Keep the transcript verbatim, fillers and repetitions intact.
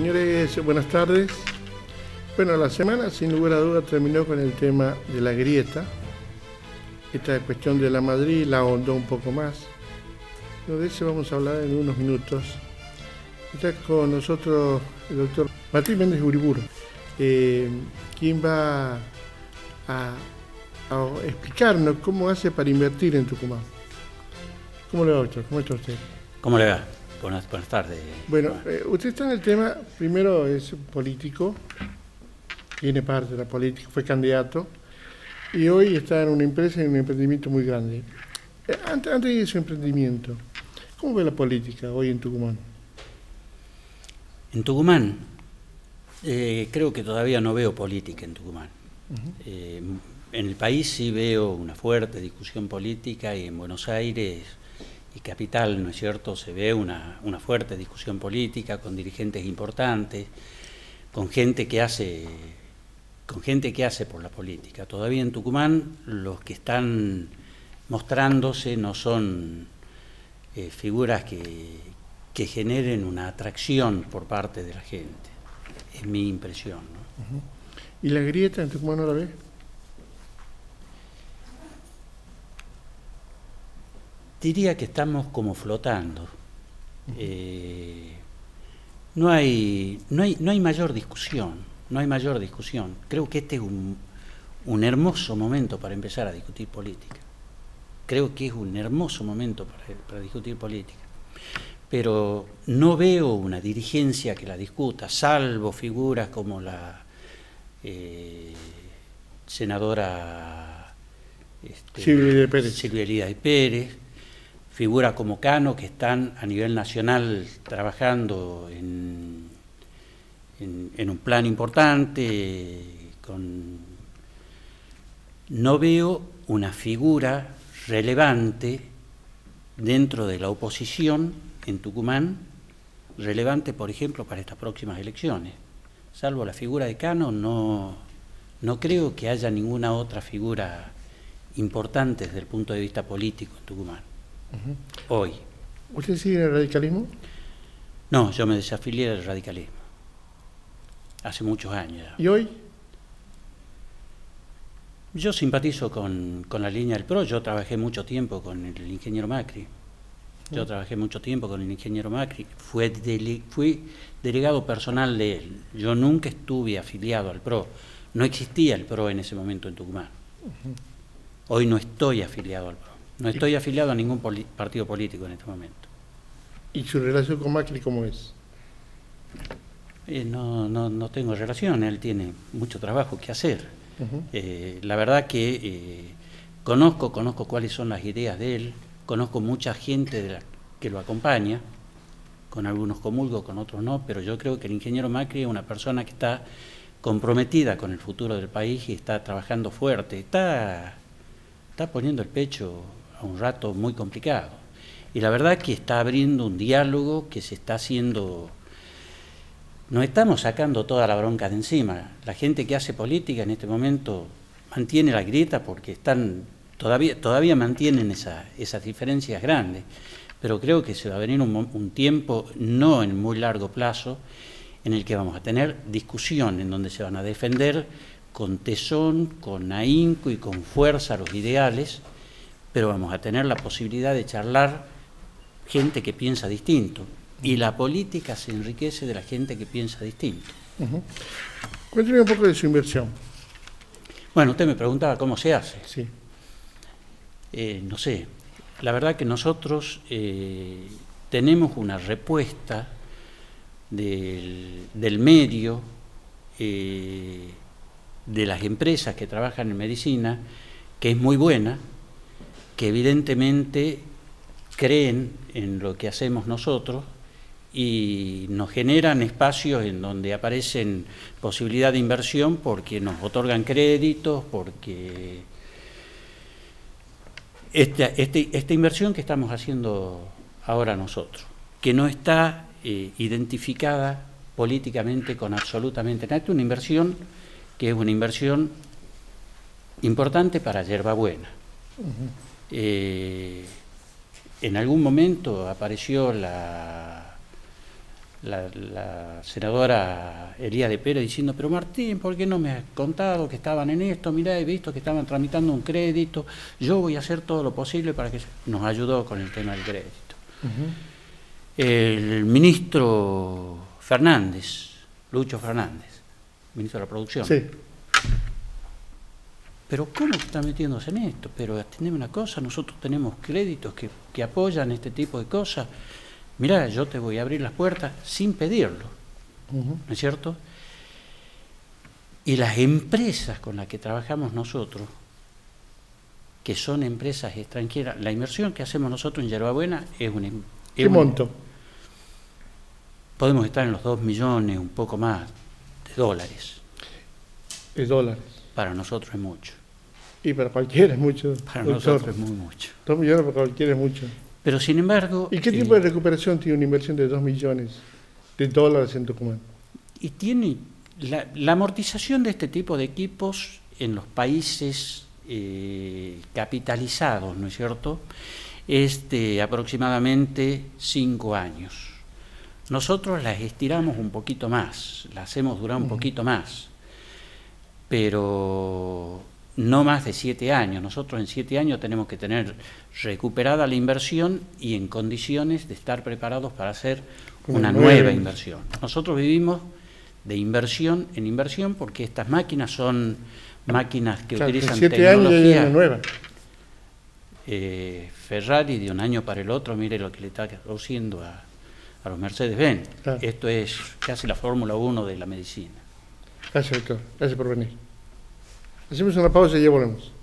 Señores, buenas tardes. Bueno, la semana sin lugar a dudas terminó con el tema de la grieta. Esta cuestión de la Madrid la ahondó un poco más. Pero de eso vamos a hablar en unos minutos. Está con nosotros el doctor Martín Méndez Uriburu, eh, quien va a, a explicarnos cómo hace para invertir en Tucumán. ¿Cómo le va, doctor? ¿Cómo está usted? ¿Cómo le va? Buenas, buenas tardes. Bueno, eh, usted está en el tema, primero es político, tiene parte de la política, fue candidato, y hoy está en una empresa, en un emprendimiento muy grande. Eh, antes, antes de su emprendimiento, ¿cómo ve la política hoy en Tucumán? En Tucumán, eh, creo que todavía no veo política en Tucumán. Uh-huh. eh, en el país sí veo una fuerte discusión política, y en Buenos Aires y Capital, ¿no es cierto?, se ve una, una fuerte discusión política con dirigentes importantes, con gente que hace, con gente que hace por la política. Todavía en Tucumán los que están mostrándose no son eh, figuras que, que generen una atracción por parte de la gente. Es mi impresión, ¿no? Uh-huh. ¿Y la grieta en Tucumán no la ve? Diría que estamos como flotando. Eh, no hay, no hay, no hay mayor discusión, no hay mayor discusión. Creo que este es un, un hermoso momento para empezar a discutir política. Creo que es un hermoso momento para, para discutir política. Pero no veo una dirigencia que la discuta, salvo figuras como la eh, senadora este, Silvia Elida de Pérez. Silvia Elida de Pérez, figuras como Cano, que están a nivel nacional trabajando en, en, en un plan importante. Con... No veo una figura relevante dentro de la oposición en Tucumán, relevante, por ejemplo, para estas próximas elecciones. Salvo la figura de Cano, no, no creo que haya ninguna otra figura importante desde el punto de vista político en Tucumán. Uh-huh. Hoy. ¿Usted sigue en el radicalismo? No, yo me desafilié del radicalismo hace muchos años ya. ¿Y hoy? Yo simpatizo con, con la línea del P R O. Yo trabajé mucho tiempo con el ingeniero Macri. Yo uh-huh. trabajé mucho tiempo con el ingeniero Macri. Fui, dele, fui delegado personal de él. Yo nunca estuve afiliado al P R O. No existía el P R O en ese momento en Tucumán. Uh-huh. Hoy no estoy afiliado al P R O. No estoy afiliado a ningún poli partido político en este momento. ¿Y su relación con Macri cómo es? Eh, no, no, no tengo relación, él tiene mucho trabajo que hacer. Uh-huh. eh, la verdad que eh, conozco, conozco cuáles son las ideas de él, conozco mucha gente de la que lo acompaña, con algunos comulgo, con otros no, pero yo creo que el ingeniero Macri es una persona que está comprometida con el futuro del país y está trabajando fuerte, está, está poniendo el pecho a un rato muy complicado. Y la verdad que está abriendo un diálogo que se está haciendo... Nos estamos sacando toda la bronca de encima. La gente que hace política en este momento mantiene la grieta porque están todavía, todavía mantienen esa, esas diferencias grandes. Pero creo que se va a venir un, un tiempo, no en muy largo plazo, en el que vamos a tener discusión, en donde se van a defender con tesón, con ahínco y con fuerza los ideales, pero vamos a tener la posibilidad de charlar gente que piensa distinto. Y la política se enriquece de la gente que piensa distinto. Uh-huh. Cuénteme un poco de su inversión. Bueno, usted me preguntaba cómo se hace. Sí. Eh, no sé, la verdad que nosotros eh, tenemos una respuesta del, del medio, eh, de las empresas que trabajan en medicina, que es muy buena, que evidentemente creen en lo que hacemos nosotros y nos generan espacios en donde aparecen posibilidad de inversión porque nos otorgan créditos, porque esta, este, esta inversión que estamos haciendo ahora nosotros, que no está eh, identificada políticamente con absolutamente nada, es una inversión que es una inversión importante para Yerbabuena. Uh-huh. eh, en algún momento apareció la la, la senadora Elías Pérez diciendo, pero Martín, ¿por qué no me has contado que estaban en esto? Mirá, he visto que estaban tramitando un crédito, yo voy a hacer todo lo posible para que... Nos ayudó con el tema del crédito. Uh-huh. El ministro Fernández, Lucho Fernández, ministro de la Producción. Sí. Pero ¿cómo está metiéndose en esto? Pero atendeme una cosa, nosotros tenemos créditos que, que apoyan este tipo de cosas. Mirá, yo te voy a abrir las puertas sin pedirlo, uh-huh. ¿no es cierto? Y las empresas con las que trabajamos nosotros, que son empresas extranjeras, la inversión que hacemos nosotros en Yerbabuena es una... ¿Qué un, monto? Podemos estar en los dos millones, un poco más, de dólares. ¿De dólares? Para nosotros es mucho. Y para cualquiera es mucho. Para doctor. Nosotros es muy mucho. Dos millones para cualquiera es mucho. Pero sin embargo... ¿Y qué eh, tipo de recuperación tiene una inversión de dos millones de dólares en Tucumán? Y tiene la, la amortización de este tipo de equipos en los países eh, capitalizados, ¿no es cierto?, es de aproximadamente cinco años. Nosotros las estiramos un poquito más, las hacemos durar un uh-huh. poquito más, pero no más de siete años. Nosotros en siete años tenemos que tener recuperada la inversión y en condiciones de estar preparados para hacer una nueva, nueva inversión. Nosotros vivimos de inversión en inversión porque estas máquinas son máquinas que claro, utilizan en siete tecnología. Años hay una nueva. Eh, Ferrari de un año para el otro, mire lo que le está produciendo a, a los Mercedes-Benz. Claro. Esto es casi la Fórmula uno de la medicina. Gracias, doctor. Gracias por venir. Hacemos una pausa y ya volvemos.